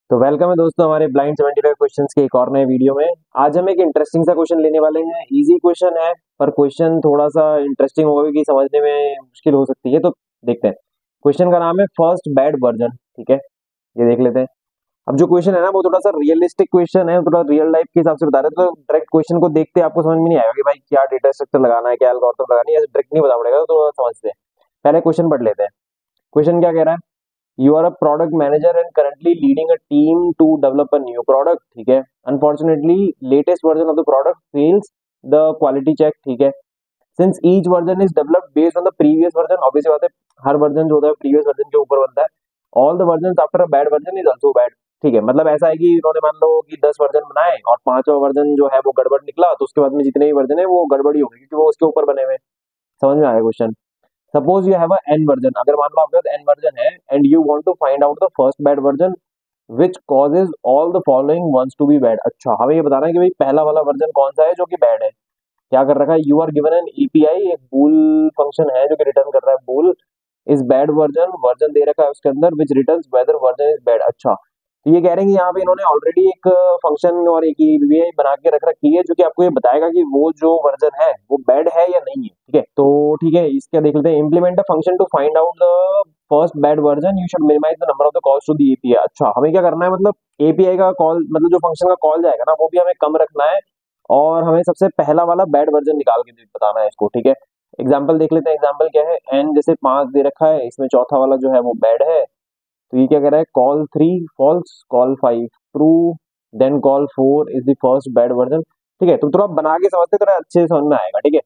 तो वेलकम है दोस्तों हमारे ब्लाइंड 75 क्वेश्चंस के एक और नए वीडियो में। आज हम एक इंटरेस्टिंग सा क्वेश्चन लेने वाले हैं। इजी क्वेश्चन है पर क्वेश्चन थोड़ा सा इंटरेस्टिंग होगा कि समझने में मुश्किल हो सकती है। तो देखते हैं। क्वेश्चन का नाम है फर्स्ट बैड वर्जन। ठीक है, ये देख लेते हैं। अब जो क्वेश्चन है ना वो थोड़ा सा रियलिस्टिक क्वेश्चन है, थोड़ा रियल लाइफ के हिसाब से बता रहे हैं। तो डायरेक्ट क्वेश्चन को देखते आपको समझ में नहीं आएगा कि भाई क्या डेटा स्ट्रक्चर लगाना है, क्या एल्गोरिथम लगानी है, ऐसे डायरेक्ट नहीं बता पड़ेगा। तो थोड़ा समझते हैं। पहले क्वेश्चन पढ़ लेते हैं। क्वेश्चन क्या कह रहा है? You are a product manager and currently leading a team to develop a new product. ठीक है, unfortunately latest version of the product fails the quality check. ठीक है, since each version is developed based on the previous version. Obviously बात है, हर version जो होता है previous version के ऊपर बनता है। All the version after a bad version is also bad. ठीक है, मतलब ऐसा है कि इन्होंने मान लो कि 10 वर्जन बनाए और पांचवा वर्जन जो है वो गड़बड़ निकला, तो उसके बाद में जितने भी वर्जन है वो गड़बड़ी होगी क्योंकि वो उसके ऊपर बने हुए हैं। समझ में आया question? Suppose you have n version, अगर मान लो आपके पास एन वर्जन है and you want to find out the first bad version which causes all the following ones to be bad. अच्छा, हमें ये बताना है कि भाई पहला वाला वर्जन कौन सा है जो कि बैड है। क्या कर रखा है? You are given an API, एक बूल फंक्शन है जो कि रिटर्न कर रहा है बूल इस बैड वर्जन। वर्जन दे रखा है उसके अंदर which returns whether version is bad. अच्छा, तो ये कह रहे हैं कि यहाँ पे इन्होंने ऑलरेडी एक फंक्शन और एक ईवीआई बना के रख रखी है जो कि आपको ये बताएगा कि वो जो वर्जन है वो बैड है या नहीं है। ठीक है, तो ठीक है, इसका देख लेते हैं। Implement a function to find out the first bad version, you should minimise the number of the calls to the API. अच्छा, हमें क्या करना है? मतलब एपीआई का कॉल, मतलब जो फंक्शन का कॉल जाएगा ना, वो भी हमें कम रखना है और हमें सबसे पहला वाला बैड वर्जन निकाल के बताना है इसको। ठीक है, एग्जाम्पल देख लेते हैं। एग्जाम्पल क्या है? एन जैसे 5 दे रखा है, इसमें चौथा वाला जो है वो बैड है। तो ये क्या कह रहा है? Call 3 false, call 5 true, then call 4 is the first bad version. ठीक है, तो थोड़ा बना के समझते थोड़ा अच्छे से समझ में आएगा। ठीक है,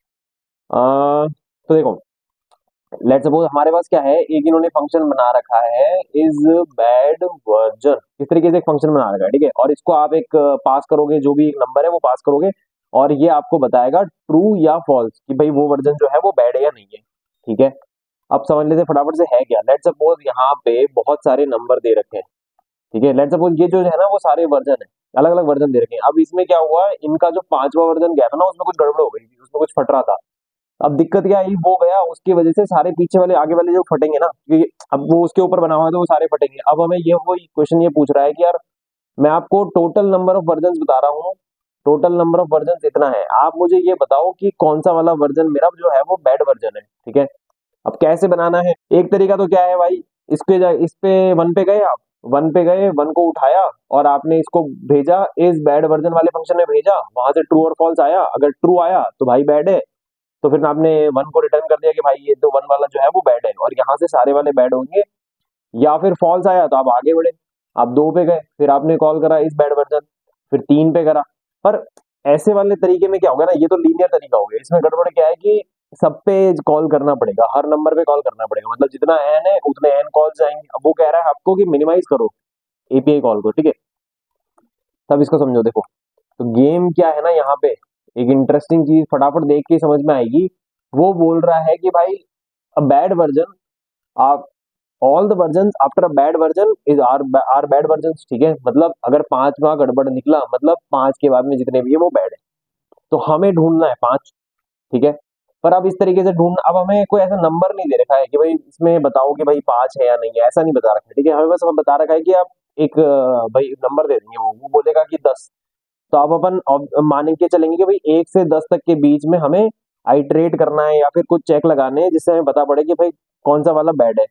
तो देखो, लेट्स सपोज हमारे पास क्या है, एक इन्होंने फंक्शन बना रखा है इज बैड वर्जन। इस तरीके से एक फंक्शन बना रखा है। ठीक है, और इसको आप एक पास करोगे, जो भी एक नंबर है वो पास करोगे और ये आपको बताएगा ट्रू या फॉल्स कि भाई वो वर्जन जो है वो बैड है या नहीं है। ठीक है, अब समझ लेते हैं फटाफट से है क्या। लेट्स सपोज यहाँ पे बहुत सारे नंबर दे रखे हैं। ठीक है, लेट्स सपोज ये जो है ना वो सारे वर्जन है, अलग अलग वर्जन दे रखे हैं। अब इसमें क्या हुआ, इनका जो पांचवा वर्जन गया था ना उसमें कुछ गड़बड़ हो गई थी, उसमें कुछ फट रहा था। अब दिक्कत क्या आई, वो गया, उसकी वजह से सारे पीछे वाले आगे वाले जो फटेंगे ना, क्योंकि अब वो उसके ऊपर बना हुआ है तो वो सारे फटेंगे। अब हमें ये वो क्वेश्चन ये पूछ रहा है कि यार मैं आपको टोटल नंबर ऑफ वर्जन बता रहा हूँ, टोटल नंबर ऑफ वर्जन इतना है, आप मुझे ये बताओ कि कौन सा वाला वर्जन मेरा जो है वो बैड वर्जन है। ठीक है, अब कैसे बनाना है? एक तरीका तो क्या है भाई, इस पे वन पे गए आप, वन पे गए, वन को उठाया और आपने इसको भेजा इस बैड वर्जन वाले फंक्शन में भेजा, वहां से ट्रू और फॉल्स आया। अगर ट्रू आया तो भाई बैड है, तो फिर आपने वन को रिटर्न कर दिया कि भाई ये तो वन वाला जो है वो बैड है और यहाँ से सारे वाले बैड होंगे। या फिर फॉल्स आया तो आप आगे बढ़े, आप 2 पे गए, फिर आपने कॉल करा इस बैड वर्जन, फिर 3 पे करा। पर ऐसे वाले तरीके में क्या होगा ना, ये तो लीनियर तरीका हो गया। इसमें गड़बड़ क्या है कि सब पे कॉल करना पड़ेगा, हर नंबर पे कॉल करना पड़ेगा, मतलब जितना एन है उतने एन कॉल्स आएंगे। अब वो कह रहा है आपको कि मिनिमाइज करो एपीआई कॉल को। ठीक है, तब इसको समझो। देखो, तो गेम क्या है ना, यहाँ पे एक इंटरेस्टिंग चीज फटाफट देख के समझ में आएगी। वो बोल रहा है कि भाई अ बैड वर्जन, आप all the version after a bad version is are bad version. ठीक है, मतलब अगर 5वां गड़बड़ निकला मतलब 5 के बाद में जितने भी है वो बैड है, तो हमें ढूंढना है 5। ठीक है, पर अब इस तरीके से ढूंढ, अब हमें कोई ऐसा नंबर नहीं दे रखा है कि भाई इसमें बताओ कि भाई 5 है या नहीं है, ऐसा नहीं बता रखा है। ठीक है, हमें बस बता रखा है कि आप एक भाई नंबर दे देंगे, वो बोलेगा कि 10। तो अब अपन मान के चलेंगे कि भाई 1 से 10 तक के बीच में हमें आइटरेट करना है या फिर कुछ चेक लगाने हैं जिससे हमें पता पड़े कि भाई कौन सा वाला बैड है।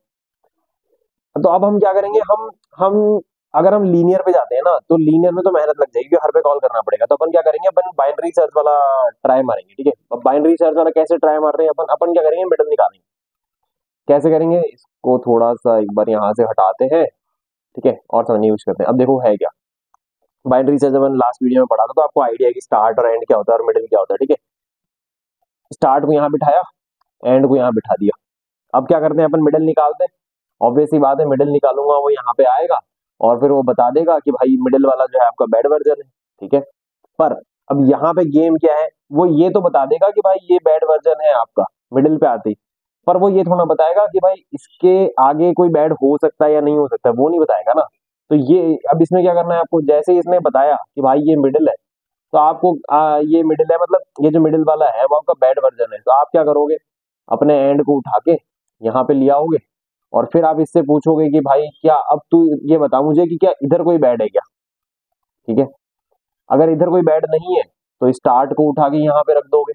तो अब हम क्या करेंगे, हम अगर हम लीनियर पे जाते हैं ना तो लीनियर में तो मेहनत लग जाएगी, हर पे कॉल करना पड़ेगा। तो अपन क्या करेंगे, अपन बाइनरी सर्च वाला ट्राई मारेंगे। ठीक है, अब बाइनरी सर्च वाला कैसे ट्राई मार रहे हैं, अपन अपन क्या करेंगे, मिडल निकालेंगे। कैसे करेंगे, इसको थोड़ा सा एक बार यहाँ से हटाते हैं। ठीक है, और समझने यूज करते हैं। अब देखो है क्या, बाइनरी सर्च अपन लास्ट वीडियो में पढ़ा था तो आपको आइडिया है कि स्टार्ट और एंड क्या होता है और मिडिल क्या होता है। ठीक है, स्टार्ट को यहाँ बिठाया, एंड को यहाँ बिठा दिया। अब क्या करते हैं, अपन मिडिल निकालते हैं। ऑब्वियस सी बात है, मिडिल निकालूंगा वो यहाँ पे आएगा और फिर वो बता देगा कि भाई मिडिल वाला जो है आपका बैड वर्जन है। ठीक है, पर अब यहाँ पे गेम क्या है, वो ये तो बता देगा कि भाई ये बैड वर्जन है आपका मिडिल पे आती, पर वो ये थोड़ा बताएगा कि भाई इसके आगे कोई बैड हो सकता है या नहीं हो सकता, वो नहीं बताएगा ना। तो ये अब इसमें क्या करना है आपको, जैसे ही इसने बताया कि भाई ये मिडिल है, तो आपको ये मिडिल है, मतलब ये जो मिडिल वाला है वो आपका बैड वर्जन है, तो आप क्या करोगे, अपने एंड को उठा के यहाँ पे ले आओगे और फिर आप इससे पूछोगे कि भाई क्या अब तू ये बता मुझे कि क्या इधर कोई बैड है क्या, ठीक है। अगर इधर कोई बैड नहीं है तो स्टार्ट को उठा के यहाँ पे रख दोगे।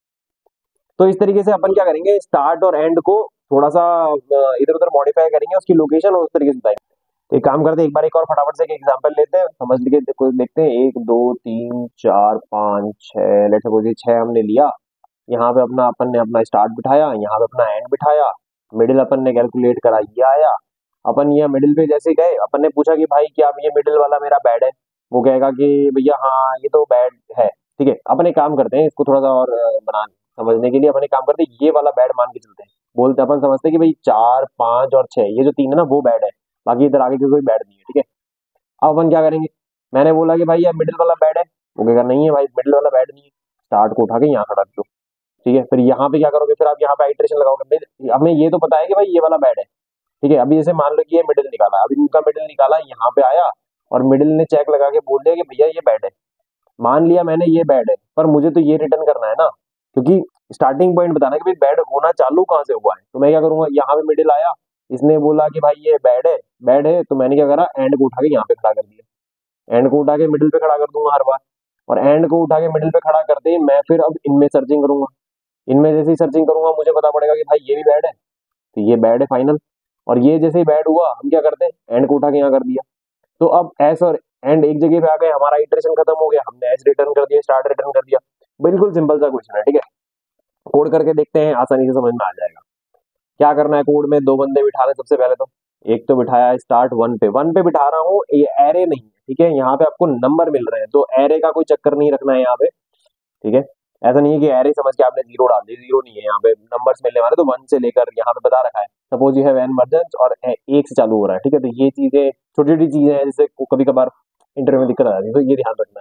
तो इस तरीके से अपन क्या करेंगे, स्टार्ट और एंड को थोड़ा सा इधर उधर मॉडिफाई करेंगे, उसकी लोकेशन और उस तरीके से बताएंगे। तो एक काम करते हैं, एक बार एक और फटाफट से एक एग्जांपल लेते हैं, समझ लीजिए देखो, देखते हैं 1 2 3 4 5 6, लेट्स सपोज 6 हमने लिया। यहाँ पे अपना अपन ने अपना स्टार्ट बिठाया, यहाँ पे अपना एंड बिठाया, मिडिल अपन ने कैलकुलेट करा, ये आया। अपन ये मिडिल पे जैसे गए, अपन ने पूछा कि भाई क्या ये मिडिल वाला मेरा बैड है, वो कहेगा कि भैया हाँ ये तो बैड है, ठीक है। अपन एक काम करते हैं, इसको थोड़ा सा और बना समझने के लिए अपन एक काम करते हैं, ये वाला बैड मान के चलते हैं। बोलते अपन समझते हैं कि भाई 4 5 और 6 ये जो तीन है ना वो बैड है, बाकी इधर आगे की कोई बैड नहीं है, ठीक है। अब अपन क्या करेंगे, मैंने बोला कि भाई यार मिडिल वाला बैड है, वो कहेगा नहीं है भाई मिडिल वाला बैड नहीं है, स्टार्ट को उठा के यहाँ खड़ा कर दो, ठीक है। फिर यहाँ पे क्या करोगे, फिर आप यहाँ पे आइट्रेशन लगाओगे। हमें ये तो पता है कि भाई ये वाला बैड है, ठीक है। अभी जैसे मान लो कि ये मिडिल निकाला, अभी इनका मिडिल निकाला, यहाँ पे आया और मिडिल ने चेक लगा के बोल दिया कि भैया ये बैड है। मान लिया मैंने ये बैड है, पर मुझे तो ये रिटर्न करना है ना, क्योंकि स्टार्टिंग पॉइंट बताना है कि भाई बैड होना चालू कहाँ से हुआ है। तो मैं क्या करूंगा, यहाँ पे मिडिल आया, इसने बोला कि भाई ये बैड है, बैड है, तो मैंने क्या करा, एंड को उठा के यहाँ पे खड़ा कर दिया। एंड को उठा के मिडिल पे खड़ा कर दूंगा हर बार, और एंड को उठा के मिडिल पे खड़ा करते ही मैं फिर अब इनमें सर्चिंग करूंगा। इनमें जैसे ही सर्चिंग करूंगा मुझे पता पड़ेगा कि भाई ये भी बैड है, तो ये बैड है फाइनल। और ये जैसे ही बैड हुआ हम क्या करते हैं, एंड को उठा के यहाँ कर दिया। तो अब एस और एंड एक जगह पे आ गए, हमारा इटरेशन खत्म हो गया, हमने एस रिटर्न कर दिया, स्टार्ट रिटर्न कर दिया। बिल्कुल सिंपल सा क्वेश्चन है, ठीक है। कोड करके देखते हैं, आसानी से समझ में आ जाएगा। क्या करना है, कोड में 2 बंदे बिठा रहे हैं सबसे पहले। तो एक तो बिठाया है स्टार्ट 1 पे बिठा रहा हूँ, ये एरे नहीं है, ठीक है। यहाँ पे आपको नंबर मिल रहे हैं, तो एरे का कोई चक्कर नहीं रखना है यहाँ पे, ठीक है। ऐसा नहीं है कि एरे समझ के आपने जीरो डाल दी, जीरो नहीं है, यहाँ पे नंबर्स मिलने वाले, तो 1 से लेकर यहाँ पे बता रखा है। Suppose you have n version और 1 से चालू हो रहा है, ठीक है। तो ये चीजें छोटी छोटी चीजें हैं जिससे कभी कभार इंटरव्यू में दिक्कत आ जाती है, तो ये ध्यान रखना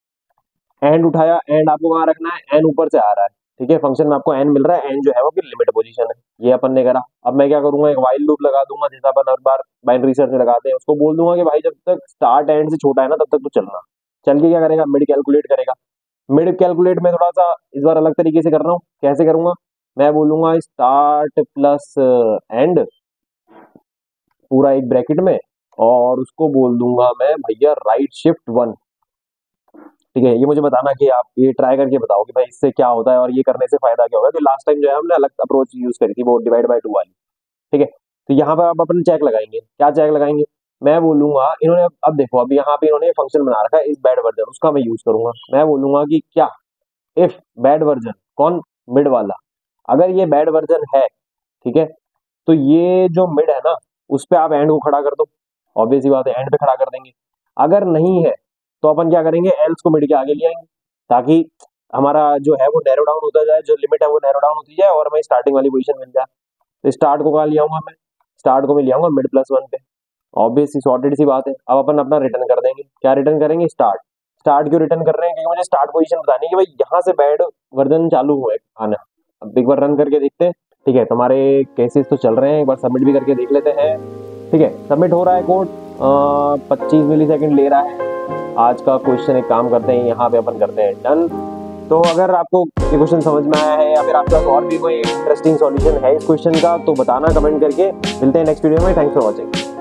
है। एंड उठाया, एंड आपको वहां रखना है, एन ऊपर से आ रहा है, ठीक है। फंक्शन में आपको एन मिल रहा है, एन जो है वो फिर लिमिट पोजीशन है, ये अपन ने करा। अब मैं क्या करूंगा, एक वाइल लूप लगा दूंगा, जैसा अपन हर बार बाइनरी सर्च में लगाते हैं। उसको बोल दूंगा कि भाई जब तक स्टार्ट एंड से छोटा है ना तब तक तो चलना। चल के क्या करेगा, मिड कैलकुलेट करेगा। मिड कैलकुलेट में थोड़ा सा इस बार अलग तरीके से कर रहा हूँ, कैसे करूंगा, मैं बोलूंगा स्टार्ट प्लस एंड पूरा एक ब्रैकेट में, और उसको बोल दूंगा मैं भैया राइट शिफ्ट 1, ठीक है। ये मुझे बताना कि आप ये ट्राई करके बताओ कि भाई इससे क्या होता है और ये करने से फायदा क्या होगा। तो लास्ट टाइम जो है हमने अलग अप्रोच यूज करी थी, वो डिवाइड बाय 2 वाली, ठीक है। तो यहाँ पर आप अपन चेक लगाएंगे, क्या चेक लगाएंगे, मैं बोलूंगा इन्होंने अब देखो, अब यहाँ पे इन्होंने फंक्शन बना रखा है इस बैड वर्जन, उसका मैं यूज करूंगा। मैं बोलूंगा कि क्या इफ बैड वर्जन, कौन, मिड वाला, अगर ये बैड वर्जन है, ठीक है, तो ये जो मिड है ना उस पे आप एंड को खड़ा कर दो, ऑब्वियस सी बात है, एंड पे खड़ा कर देंगे। अगर नहीं है तो अपन क्या करेंगे, एल्स को मिड के आगे ले आएंगे, ताकि हमारा जो है वो नैरो डाउन होता जाए, जो लिमिट है वो नैरो डाउन होती जाए और हमें स्टार्टिंग वाली पोजीशन मिल जाए। तो स्टार्ट को कहाँ ले आऊंगा मैं, स्टार्ट को मैं ले आऊंगा मिड प्लस 1 पे, ऑब्वियस सी सॉर्टेड सी बात है। अब अपन अपना रिटर्न कर देंगे, क्या रिटर्न करेंगे, स्टार्ट। स्टार्ट क्यों रिटर्न कर रहे हैं, क्योंकि मुझे स्टार्ट पोजीशन बतानी है कि भाई यहाँ से बैड वर्जन चालू हुआ है आना। अब एक बार रन करके देखते हैं, ठीक है। तुम्हारे केसेस तो चल रहे हैं, एक बार सबमिट भी करके देख लेते हैं, ठीक है। सबमिट हो रहा है कोड, 25 मिलीसेकंड ले रहा है। आज का क्वेश्चन एक काम करते हैं, यहाँ पे अपन करते हैं डन। तो अगर आपको ये क्वेश्चन समझ में आया है या फिर आपके पास और भी कोई इंटरेस्टिंग सॉल्यूशन है इस क्वेश्चन का, तो बताना कमेंट करके। मिलते हैं नेक्स्ट वीडियो में, थैंक्स फॉर वॉचिंग।